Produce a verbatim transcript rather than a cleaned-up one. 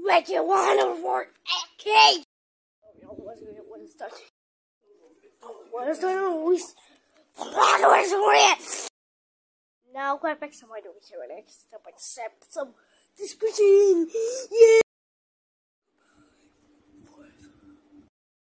Make it one of four cage. What is that? What is that? Now, go back to my doing here next. Step by step, some description. Yeah.